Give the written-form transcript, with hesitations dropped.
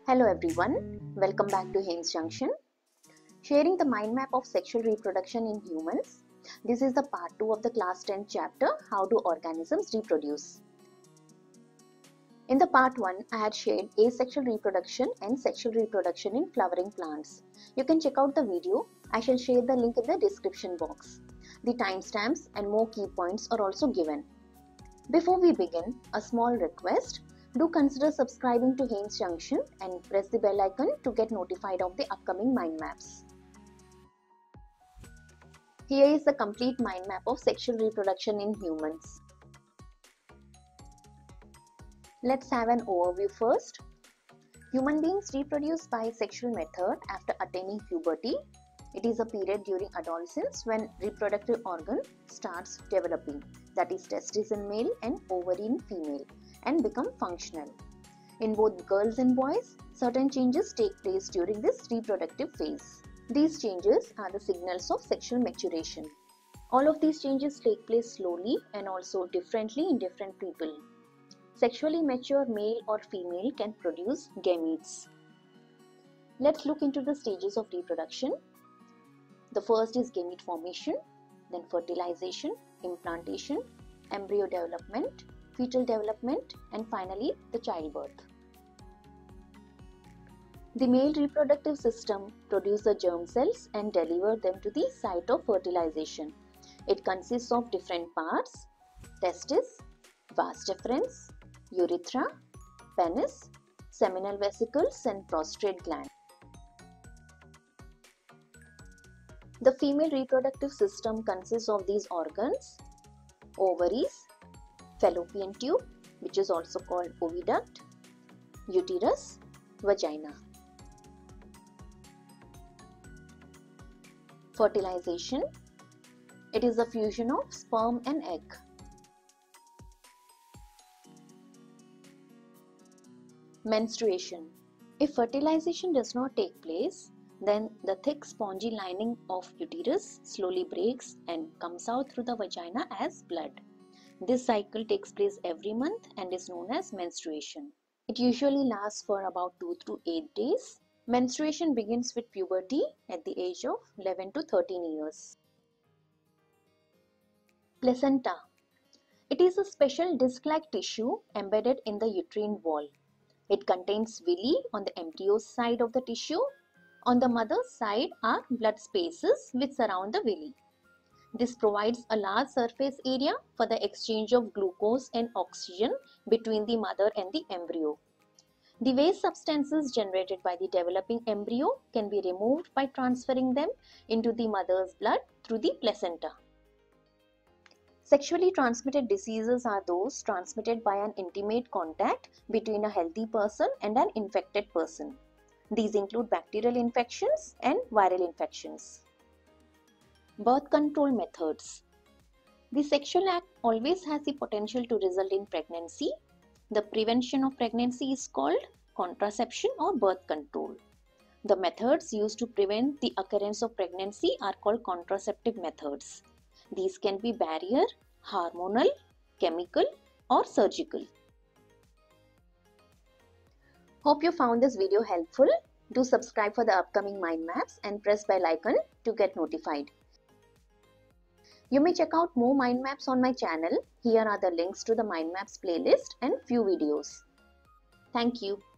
Hello everyone, welcome back to hemsjunction. Sharing the mind map of sexual reproduction in humans. This is the part 2 of the class 10 chapter, How do organisms reproduce? In the part 1, I had shared asexual reproduction and sexual reproduction in flowering plants. You can check out the video. I shall share the link in the description box. The timestamps and more key points are also given. Before we begin, a small request. Do consider subscribing to hemsjunction and press the bell icon to get notified of the upcoming mind maps. Here is the complete mind map of sexual reproduction in humans. Let's have an overview first. Human beings reproduce by sexual method after attaining puberty. It is a period during adolescence when reproductive organ starts developing, that is testis in male and ovary in female, and become functional. In both girls and boys, certain changes take place during this reproductive phase. These changes are the signals of sexual maturation. All of these changes take place slowly and also differently in different people. Sexually mature male or female can produce gametes. Let's look into the stages of reproduction. The first is gamete formation, then fertilization, implantation, embryo development, fetal development, and finally the childbirth. The male reproductive system produces the germ cells and delivers them to the site of fertilization. It consists of different parts: testis, vas deferens, urethra, penis, seminal vesicles, and prostate gland. The female reproductive system consists of these organs: ovaries, fallopian tube, which is also called oviduct, uterus, vagina. Fertilization. It is the fusion of sperm and egg. Menstruation. If fertilization does not take place, then the thick spongy lining of uterus slowly breaks and comes out through the vagina as blood. This cycle takes place every month and is known as menstruation. It usually lasts for about 2 to 8 days. Menstruation begins with puberty at the age of 11 to 13 years. Placenta. It is a special disc-like tissue embedded in the uterine wall. It contains villi on the embryo side of the tissue. On the mother's side are blood spaces which surround the villi. This provides a large surface area for the exchange of glucose and oxygen between the mother and the embryo. The waste substances generated by the developing embryo can be removed by transferring them into the mother's blood through the placenta. Sexually transmitted diseases are those transmitted by an intimate contact between a healthy person and an infected person. These include bacterial infections and viral infections. Birth control methods. The sexual act always has the potential to result in pregnancy. The prevention of pregnancy is called contraception or birth control. The methods used to prevent the occurrence of pregnancy are called contraceptive methods. These can be barrier, hormonal, chemical, or surgical. Hope you found this video helpful. Do subscribe for the upcoming mind maps and press bell icon to get notified. You may check out more mind maps on my channel. Here are the links to the mind maps playlist and few videos. Thank you.